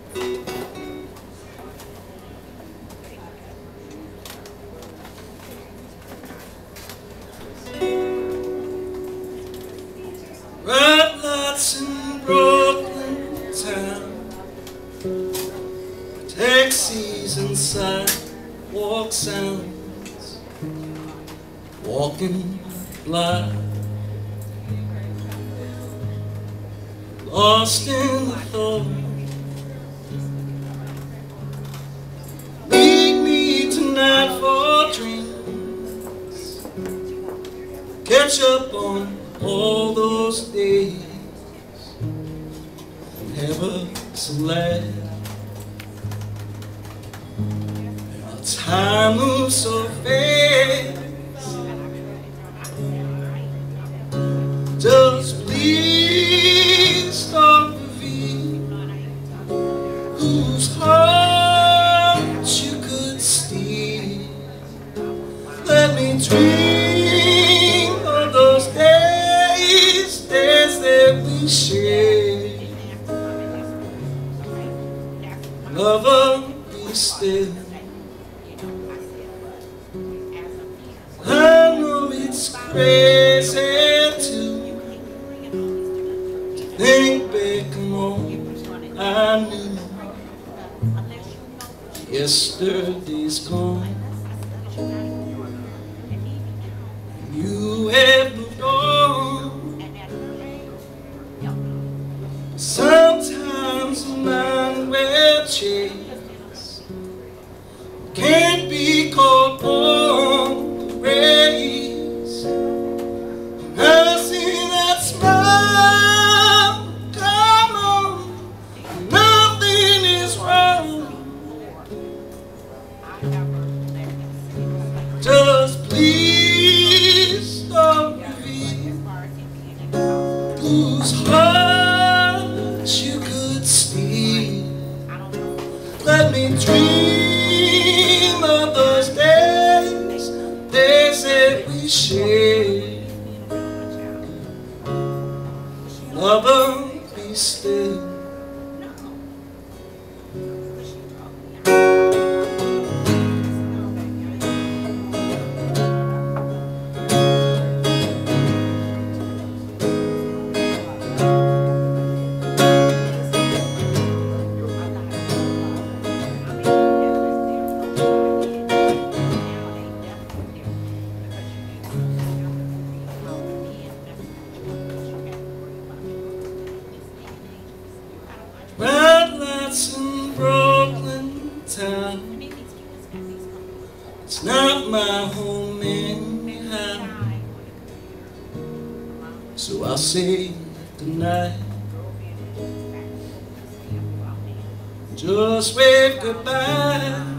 Red lights in Brooklyn town, taxis and sidewalk sounds, walking blind, lost in the thought. Meet me tonight for drinks, catch up on all those days, never so glad. Our time moves so fast. Just please don't reveal whose heart you could steal. Let me dream of those days that we shared. Lover, be still. I know it's crazy to think back on I knew. Yesterday's gone. You have moved on. Sometimes the mind will change, can't be called on the race. I see that smile, come on, nothing is wrong. Just please don't reveal whose heart you could steal. Let me dream of those days that we shared. Lover, be still. Red lights in Brooklyn town, it's not my home anyhow. So I'll say goodnight, just wave goodbye.